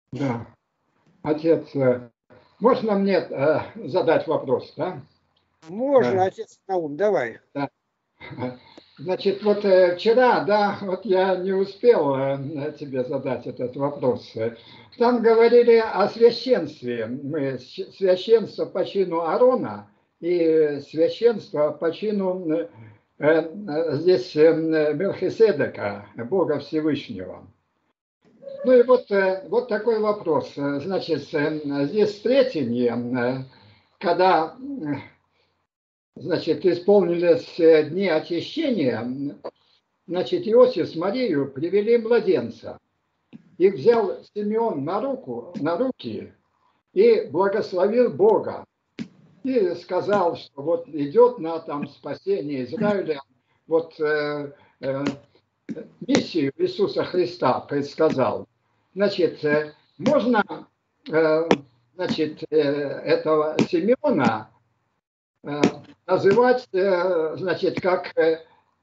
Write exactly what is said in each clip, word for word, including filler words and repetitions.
Да. Отец, э, можно мне э, задать вопрос, да? Можно, Да. отец Наум, давай. Да. Значит, вот э, вчера, да, вот я не успел э, тебе задать этот вопрос. Там говорили о священстве. Мы щ- священство по чину Аарона и священство по чину э, э, здесь э, Мелхиседека, Бога Всевышнего. Ну и вот, э, вот такой вопрос. Э, Значит, э, здесь встретение, э, когда э, значит, исполнились э, дни очищения, значит, Иосиф с Марией привели младенца. Их взял Симеон на руку, на руки и благословил Бога. И сказал, что вот идет на там спасение Израиля, вот э, э, миссию Иисуса Христа предсказал. Значит, э, можно, э, значит, э, этого Симеона э, называть, э, значит, как э,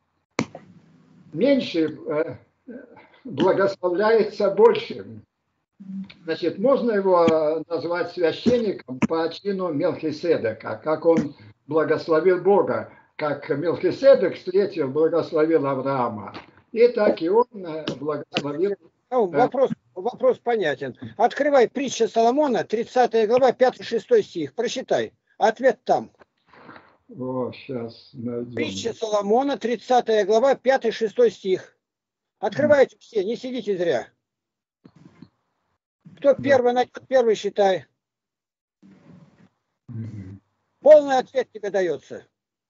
меньше э, благословляется большим. Значит, можно его назвать священником по чину Мелхиседека, как он благословил Бога, как Мелхиседек встретил, благословил Авраама. И так и он благословил. Ну, вопрос, вопрос понятен. Открывай притча Соломона, тридцатая глава, пятый-шестой стих. Прочитай. Ответ там. О, сейчас найдем. Притча Соломона, тридцатая глава, пятый-шестой стих. Открывайте все, не сидите зря. Кто Да. первый найдет, первый считай. Угу. Полный ответ тебе дается.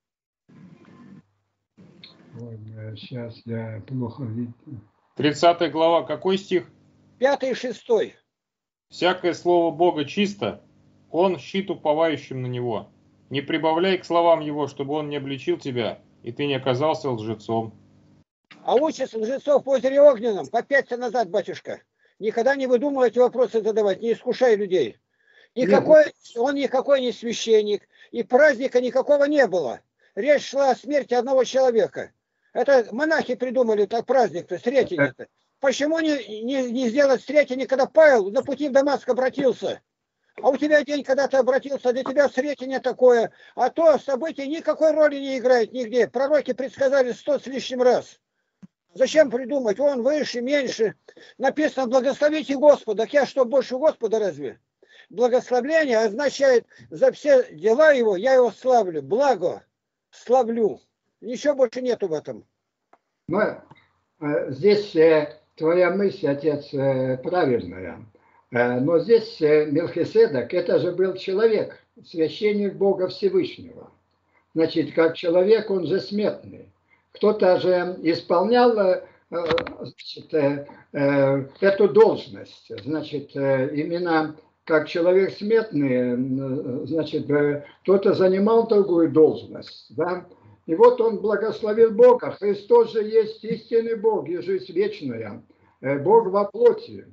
Ой, сейчас я плохо видно. тридцатая глава, какой стих? Пятый и шестой. Всякое слово Бога чисто, он щит уповающим на него. Не прибавляй к словам его, чтобы он не обличил тебя, и ты не оказался лжецом. А участь лжецов в озере Огненном, попяться назад, батюшка. Никогда не выдумывай эти вопросы задавать, не искушай людей. Никакой, он никакой не священник, и праздника никакого не было. Речь шла о смерти одного человека. Это монахи придумали так праздник-то, Сретение-то. Почему не, не, не сделать Сретение, когда Павел на пути в Дамаск обратился? А у тебя день, когда ты обратился, для тебя Сретение такое. А то событие никакой роли не играет нигде. Пророки предсказали сто с лишним раз. Зачем придумать? Он выше, меньше. Написано, благословите Господа. Так я что, больше Господа разве? Благословление означает, за все дела его я его славлю. Благо славлю. Ничего больше нету в этом. Ну, э, здесь э, твоя мысль, отец, э, правильная. Э, но здесь э, Мелхиседек, это же был человек, священник Бога Всевышнего. Значит, как человек, он же смертный. Кто-то же исполнял э, значит, э, э, эту должность. Значит, э, именно как человек смертный, э, значит, э, кто-то занимал другую должность, да? И вот он благословил Бога. Христос же есть истинный Бог и жизнь вечная. Бог во плоти.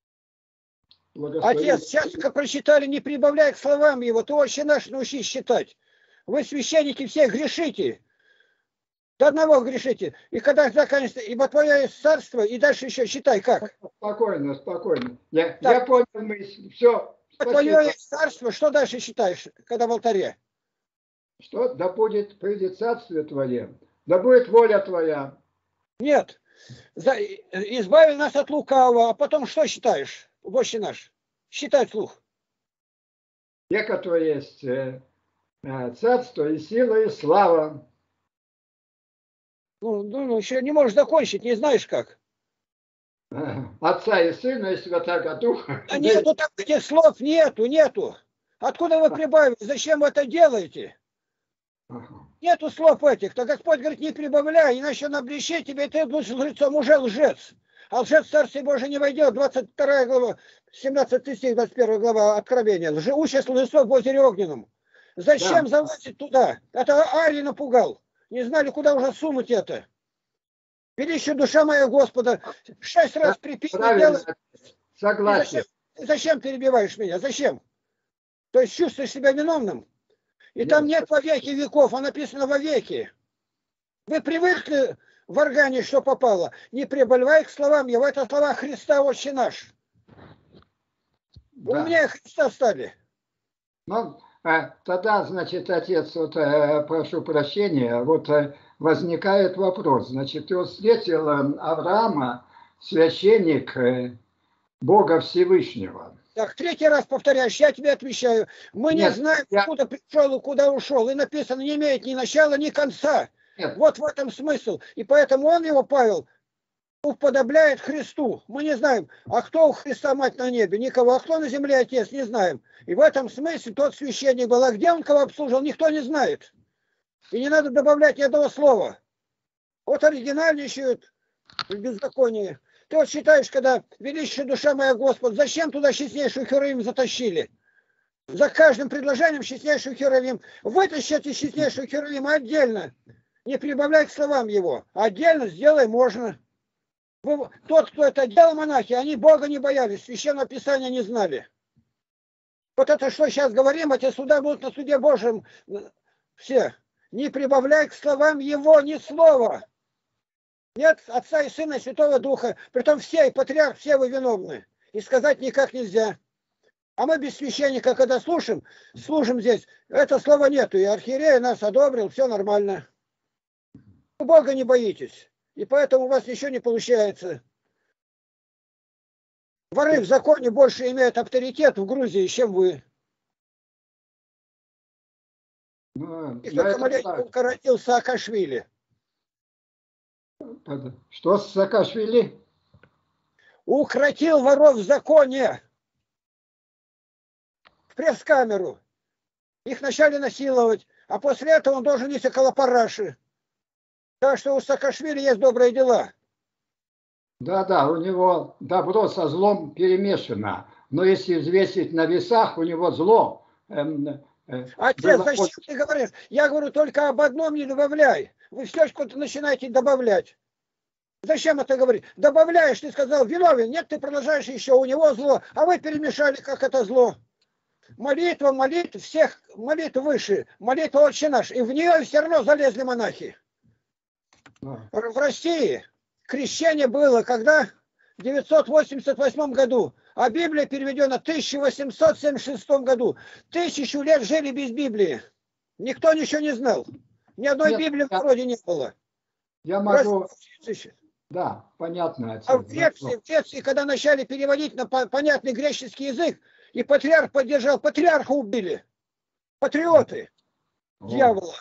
Отец, сейчас как прочитали, не прибавляй к словам его. Ты вообще наш научись считать. Вы, священники, все грешите. До одного грешите. И когда заканчивается, ибо твое есть царство, и дальше еще считай как. Спокойно, спокойно. Я, я понял мысль. Все. Твое есть царство, что дальше считаешь, когда в алтаре? Что? Да будет, придет царствие твое, да будет воля твоя. Нет. За, избави нас от лукавого, а потом что считаешь, Отче наш? Считай вслух. Некоторые есть э, э, царство и сила и слава. Ну, ну, ну, еще не можешь закончить, не знаешь как. Отца и Сына и Святаго Духа. Да нету там этих слов, нету, нету. Откуда вы прибавили? Зачем вы это делаете? Нету слов этих. То Господь говорит, не прибавляй, иначе он обличит тебя, и ты будешь лжецом, уже лжец. А лжец в Царствие Божие не войдет. двадцать вторая глава, семнадцатый стих, двадцать первая глава Откровения. Лже, участь лжецов в озере Огненном. Зачем да. залазить туда? Это Арий напугал. Не знали, куда уже сунуть это. Величие душа моя Господа. Шесть раз приписано делать. Согласен. Зачем, зачем перебиваешь меня? Зачем? То есть чувствуешь себя виновным? И Нет. там нет во веки веков, а написано во веки. Вы привыкли в органе, что попало. Не прибавляй к словам его. Это слова Христа, Отче наш. Да. Умнее Христа стали. Ну, э, тогда, значит, отец, вот, э, прошу прощения, вот э, возникает вопрос. Значит, ты вот встретил э, Авраама, священник э, Бога Всевышнего. Так, третий раз повторяешь, я тебе отвечаю. Мы не Нет, знаем, я- откуда пришел и куда ушел. И написано, не имеет ни начала, ни конца. Нет. Вот в этом смысл. И поэтому он его, Павел, уподобляет Христу. Мы не знаем, а кто у Христа мать на небе? Никого. А кто на земле отец? Не знаем. И в этом смысле тот священник был. А где он кого обслуживал? Никто не знает. И не надо добавлять ни одного слова. Вот оригинальничают в беззаконии. Ты вот считаешь, когда величие душа моя Господь, зачем туда честнейшую Херувим затащили? За каждым предложением честнейшую Херувим. Вытащите честнейшую Херувим отдельно. Не прибавляй к словам его. Отдельно сделай можно. Вы, тот, кто это делал, монахи, они Бога не боялись, Священного Писания не знали. Вот это, что сейчас говорим, эти суда будут на суде Божьем все. Не прибавляй к словам его ни слова. Нет Отца и Сына и Святого Духа. Притом все, и патриарх, все вы виновны. И сказать никак нельзя. А мы без священника, когда слушаем, служим здесь, это слова нету. И архиерей нас одобрил, все нормально. Вы Бога не боитесь. И поэтому у вас ничего не получается. Воры в законе больше имеют авторитет в Грузии, чем вы. Ну, И ну, только это маленько так. укоротил Саакашвили. Что с Саакашвили? Укротил воров в законе. В пресс-камеру. Их начали насиловать. А после этого он должен нести около параши. Так что у Саакашвили есть добрые дела. Да, да, у него добро со злом перемешано. Но если взвесить на весах, у него зло. Эм, э, Отец, было зачем очень- ты говоришь? Я говорю, только об одном не добавляй. Вы все что-то начинаете добавлять. Зачем это говорить? Добавляешь, ты сказал, виновен. Нет, ты продолжаешь еще, у него зло. А вы перемешали, как это зло. Молитва, молитва, всех молитв выше. Молитва Отче наш. И в нее все равно залезли монахи. Да. В России крещение было когда? В девятьсот восемьдесят восьмом году. А Библия переведена в тысяча восемьсот семьдесят шестом году. Тысячу лет жили без Библии. Никто ничего не знал. Ни одной Нет, Библии я- в народе не было. Я могу... Разве- Да, понятно, отец. А в Греции, в Греции, когда начали переводить на по- понятный греческий язык, и патриарх поддержал, патриарха убили. Патриоты. О, Дьявола.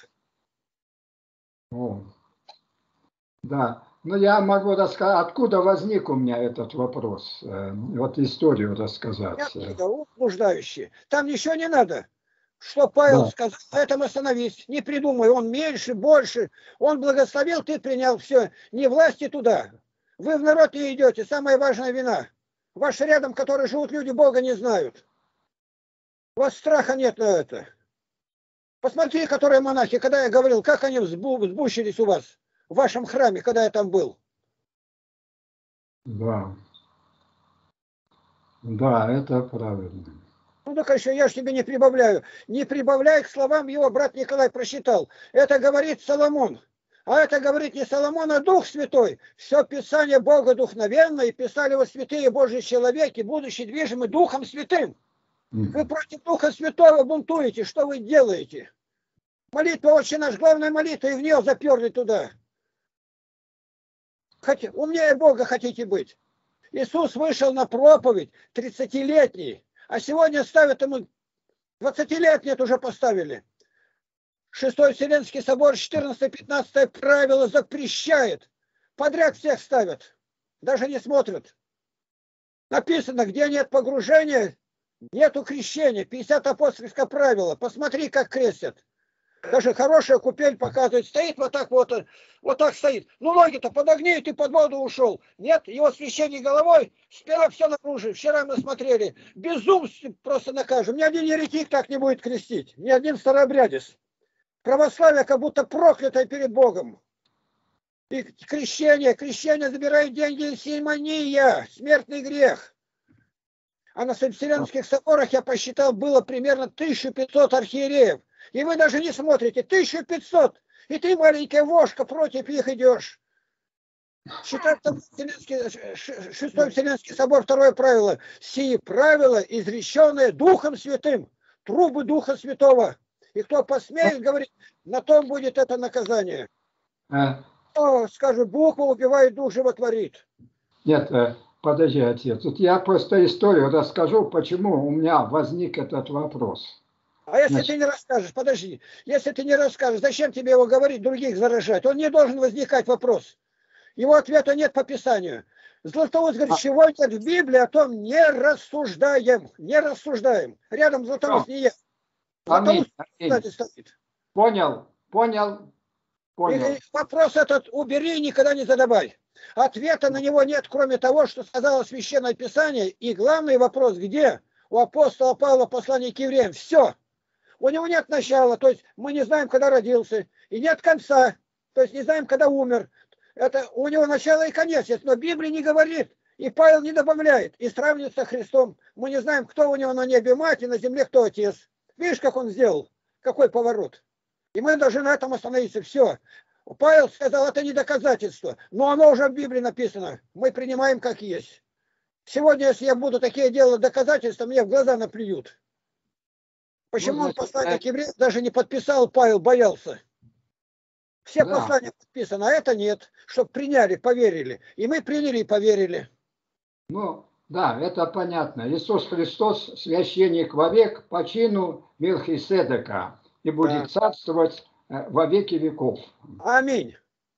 о. Да, ну я могу рассказать, откуда возник у меня этот вопрос. Э, Вот историю рассказать. Оттуда, блуждающие. Там ничего не надо. Что Павел Да. сказал, на этом остановись. Не придумай, он меньше, больше. Он благословил, ты принял все. Не власти туда. Вы в народ не идете. Самая важная вина. Ваш рядом, которые живут люди, Бога не знают. У вас страха нет на это. Посмотри, которые монахи, когда я говорил, как они взбу- взбучились у вас в вашем храме, когда я там был. Да. Да, это правильно. Ну так еще я ж тебе не прибавляю. Не прибавляй к словам его, брат Николай прочитал. Это говорит Соломон. А это говорит не Соломон, а Дух Святой. Все Писание Бога духновенно, и писали его святые Божьи человеки, будучи движимы Духом Святым. Вы против Духа Святого бунтуете. Что вы делаете? Молитва Отче наш, главная молитва, и в нее заперли туда. Хотя, умнее Бога хотите быть. Иисус вышел на проповедь тридцатилетний, а сегодня ставят ему двадцать лет нет, уже поставили. Шестой Вселенский собор, четырнадцатое-пятнадцатое правило запрещает. Подряд всех ставят. Даже не смотрят. Написано, где нет погружения, нету крещения. пятьдесят апостольское правило. Посмотри, как крестят. Даже хорошая купель показывает, стоит вот так вот, вот так стоит. Ну ноги-то подогни, и ты под воду ушел. Нет, его священник головой, сперва все наружу. Вчера мы смотрели, безумство просто накажем. Ни один еретик так не будет крестить, ни один старообрядец. Православие как будто проклятое перед Богом. И крещение, крещение забирает деньги, симония, смертный грех. А на Вселенских соборах, я посчитал, было примерно тысяча пятьсот архиереев. И вы даже не смотрите. тысяча пятьсот. И ты, маленькая вошка, против них идешь. Читай там Вселенский, шестой Вселенский собор, второе правило. Сии правила, изреченные Духом Святым, трубы Духа Святого. И кто посмеет говорить, на том будет это наказание. А, Кто скажет, буква убивает, дух животворит. Нет, э, подожди, отец. Вот я просто историю расскажу, почему у меня возник этот вопрос. А если Значит, ты не расскажешь, подожди, если ты не расскажешь, зачем тебе его говорить, других заражать? Он не должен возникать вопрос. Его ответа нет по Писанию. Златоуст говорит, А. чего нет в Библии, о том не рассуждаем. Не рассуждаем. Рядом Златоуст не есть. аминь, Златоуст, аминь. кстати, стоит. Понял, понял, понял. И вопрос этот убери и никогда не задавай. Ответа на него нет, кроме того, что сказало Священное Писание. И главный вопрос, где? У апостола Павла послание к евреям. Все. У него нет начала, то есть мы не знаем, когда родился. И нет конца, то есть не знаем, когда умер. Это у него начало и конец есть, но Библия не говорит. И Павел не добавляет. И сравнивает со Христом. Мы не знаем, кто у него на небе мать, и на земле кто отец. Видишь, как он сделал? Какой поворот. И мы должны на этом остановиться. Все. Павел сказал, это не доказательство. Но оно уже в Библии написано. Мы принимаем как есть. Сегодня, если я буду такие делать доказательства, мне в глаза наплюют. Почему он послание к евреям даже не подписал, Павел боялся? Все Да. послания подписаны, а это нет. Чтобы приняли, поверили. И мы приняли и поверили. Ну, да, это понятно. Иисус Христос, священник вовек по чину Мелхиседека, и будет Да. царствовать э, во веки веков. Аминь.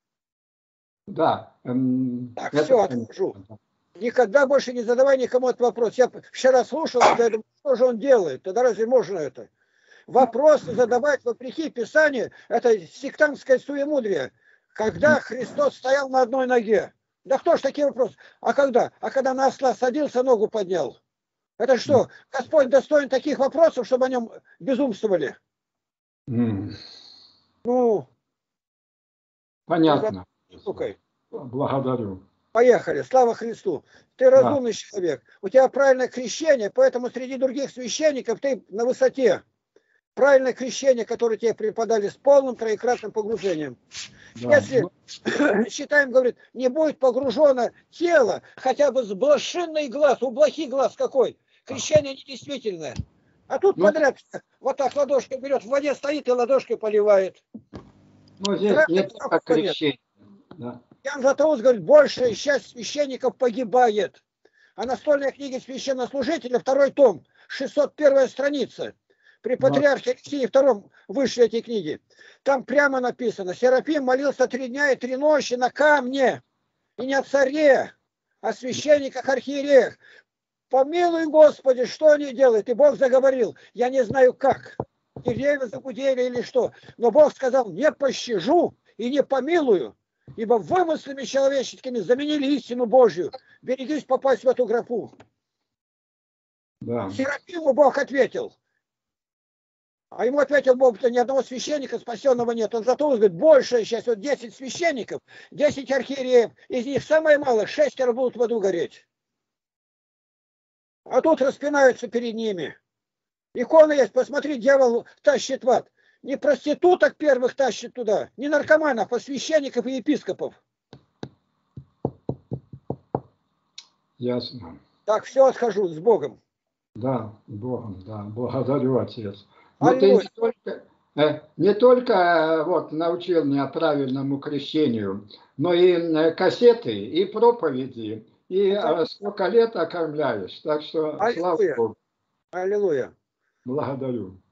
Да. эм, Так, это все, понятно. отхожу. Никогда больше не задавай никому этот вопрос. Я вчера слушал, я думаю, что же он делает? Тогда разве можно это? Вопросы задавать вопреки Писанию, это сектантское суемудрие. Когда Христос стоял на одной ноге. Да кто ж такие вопросы? А когда? А когда на осла садился, ногу поднял. Это что, Господь достоин таких вопросов, чтобы о нем безумствовали? М, Ну, Понятно. штукой. Благодарю. Поехали, слава Христу. Ты разумный человек. У тебя правильное крещение, поэтому среди других священников ты на высоте. Правильное крещение, которое тебе преподали с полным троекратным погружением. Да. Если, Ну, считаем, говорит, не будет погружено тело, хотя бы с блошиный глаз, у блохи глаз какой, крещение недействительное. А тут Ну. подряд вот так ладошкой берет, в воде стоит и ладошкой поливает. ну, здесь Сразу не никакого только нет. крещение. Да. Ян Златоуст говорит, большая часть священников погибает. А настольная книга священнослужителя, второй том, шестьсот первая страница. При Да. патриархе Алексее втором вышли эти книги. Там прямо написано, Серафим молился три дня и три ночи на камне. И не о царе, а о священниках, архиереях. Помилуй, Господи, что они делают? И Бог заговорил. Я не знаю как. Деревья загудели или что. Но Бог сказал, не пощажу и не помилую. Ибо вымыслами человеческими заменили истину Божью. Берегись попасть в эту графу. Да. Серафиму Бог ответил. А ему ответил Бог, что ни одного священника спасенного нет. Он зато говорит, большая часть, вот десять священников, десять архиереев, из них самое мало, шестеро будут в аду гореть. А тут распинаются перед ними. Икона есть, посмотри, дьявол тащит в ад. Не проституток первых тащит туда, не наркоманов, а священников и епископов. Ясно. Так, все, отхожу с Богом. Да, Богом, да. Благодарю, отец. Но ты Аллилуйя. не только, э, не только э, вот, научил меня правильному крещению, но и э, кассеты, и проповеди, и э, сколько лет окормляешь. Так что, слава Аллилуйя. Богу, Аллилуйя. благодарю.